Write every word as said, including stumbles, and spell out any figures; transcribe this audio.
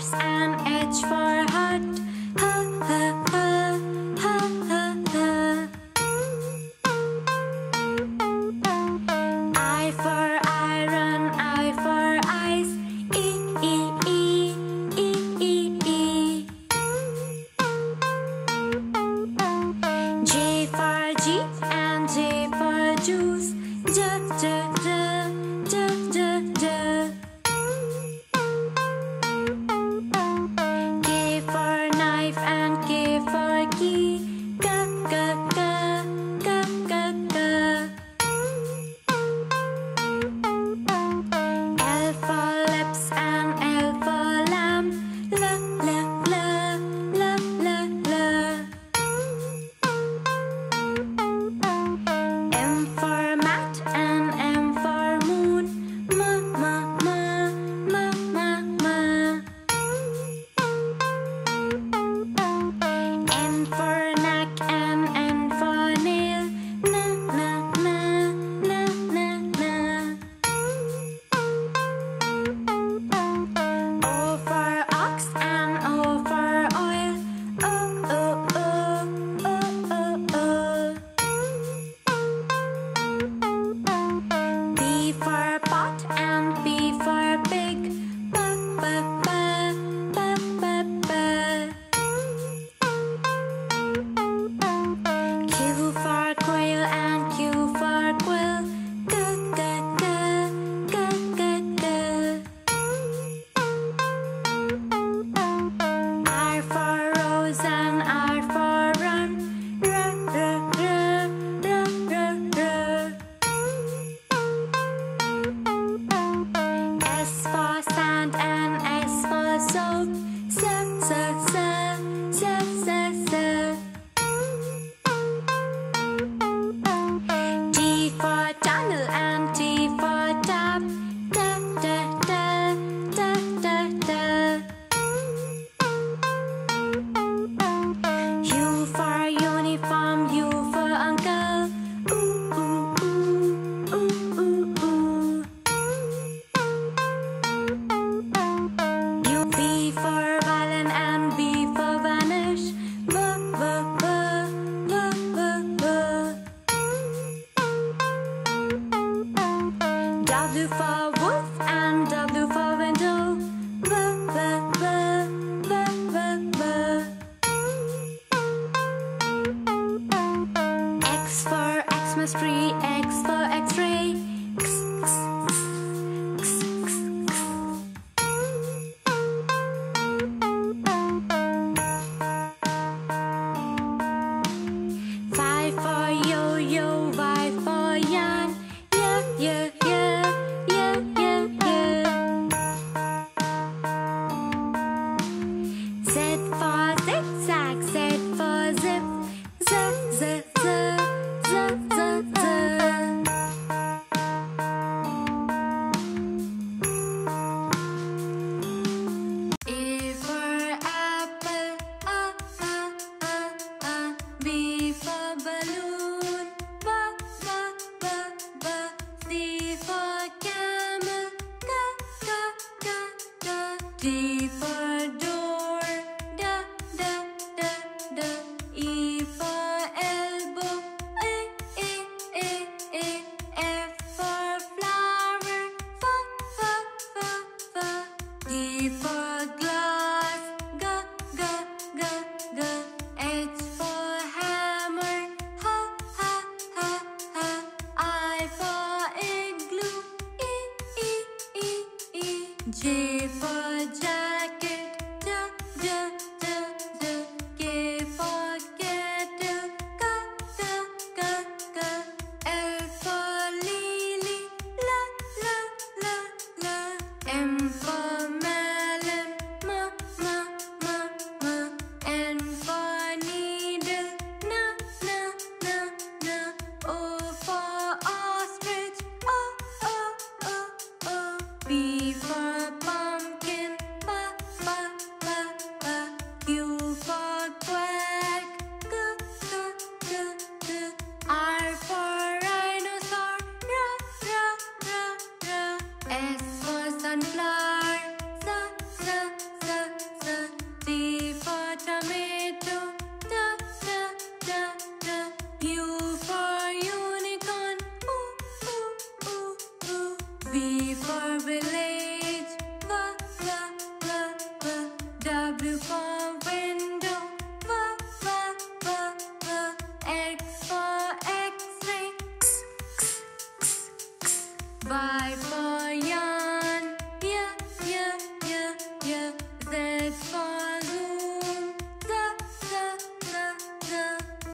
horse, and H for hut. Ha ha ha, ha ha ha. I for iron, I for ice. E e e, e e e. J for jeep, and J for juice. J j j, j j j. K for knife, and K for key. K k k, k k k. L for lips, and L for lamb. L l l, l l l. M for mat, and M for moon. M m m, m m m. N for neck, and N for nail. N n n, n n n. O for ox, and O for oil. O o o, o o o. P for pot, and P for pig. P p p, p p p. Q for quail, and Q for quill. G g g, g g g. R for rose, and R for run. R r r, r r r. S for sand, and S for soap. S s s, s s s. T for tunnel, and T for tap. T t t, t t t. U for uniform, U for uncle. Ooh ooh ooh, ooh ooh ooh. U V for violin, and V for vanish. V v v, v v v. W for wolf, and W for window. V v v, v v v. X for Xmas tree, X for X-ray. X, x, x, x, x. Five for yo-yo, Y for yarn. Yeah, yeah, yeah, yeah, yeah, yeah. Z for zigzag, Z for zip. Z, z, z, z, z, z. A for apple, A, A, A, A. B for balloon, B, B, B, B. C for camel, K, K, K, K. D for door, D, D, D, D. E for elbow, E, E, E, E. F for flower, F, F, F, F. G for glass, G, G, G, G. H for hammer, H, H, H, H. I for igloo, E, E, E, E. J for jacket, J, J, J, J. K for kettle, K, K, K, K. L for lily, L, L, L, L. M for melon, M, M, M, M. N for needle, N, N, N, N. O for ostrich, O, O, O, O. P for pumpkin, P, P, P, P. Q for quack, K, K, K, K. R for rhinoceros, R, R, R, R. S for sunflower, S, S, S, five.